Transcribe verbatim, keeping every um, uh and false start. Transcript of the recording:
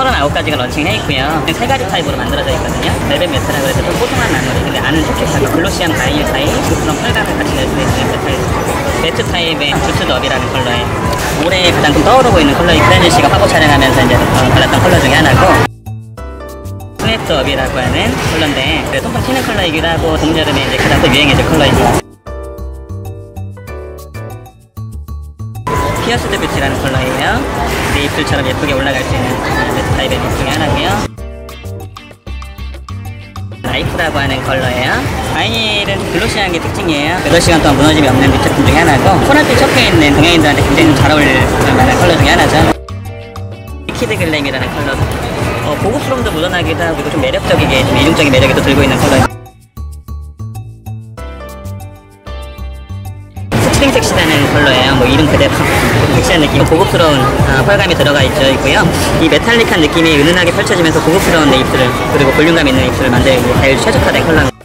서른아홉 가지가 런칭해 있고요. 세 가지 타입으로 만들어져 있거든요. 벨벳 메타라고 해서 좀 뽀송한 나무리, 근데 안은 촉촉하고 글로시한 바이닐 타입, 그런 펄감을 같이 낼 수 있는 메탈. 매트 타입의 주트 너비라는 컬러예요. 올해 가장 좀 떠오르고 있는 컬러인 크렌즈 씨가 화보 촬영하면서 이제 어, 발랐던 컬러 중에 하나고, 스냅드업이라고 하는 컬러인데 통통 튀는 컬러이기도 하고 봄, 여름에 이제 가장 또 유행해질 컬러이고, 피어스드 뷰티라는 컬러예요. 내 입술처럼 예쁘게 올라갈 수 있는 매트 타입의 립 중에 하나고요. 라이프라고 하는 컬러예요. 바이닐은 글로시한 게 특징이에요. 여덟 시간 동안 무너짐이 없는 립 제품 중에 하나고, 코랄빛 섞여있는 동양인들한테 굉장히 좀 잘 어울릴 만한 컬러 중에 하나죠. 리퀴드 글램이라는 컬러. 어, 고급스러움도 묻어나기도 하고, 그리고 좀 매력적이게, 좀 이중적인 매력이 또 들고 있는 컬러. 스프링 섹시라는 컬러예요. 뭐 이름 그대로 섹시한 느낌, 고급스러운 어, 펄감이 들어가 있죠, 있고요. 이 메탈릭한 느낌이 은은하게 펼쳐지면서 고급스러운 내 입술을, 그리고 볼륨감 있는 입술을 만들기 위해 제일 최적화된 컬러.